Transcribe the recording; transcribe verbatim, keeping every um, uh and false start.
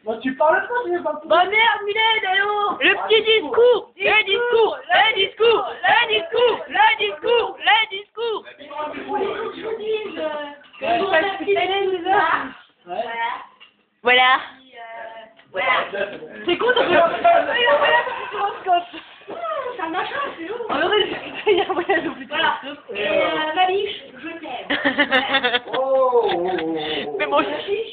Bon, tu parles pas, je vais pas pouvoir. Bah merde, Mylène, allô. Le petit discours, le discours, le discours, le discours, le discours, le discours. Voilà. Voilà. C'est con, ça fait un C'est un machin, c'est lourd. on aurait discuté hier, voilà, le petit Voilà. Et euh, Maliche, je t'aime. Oh, oh, oh, oh. Mais bon,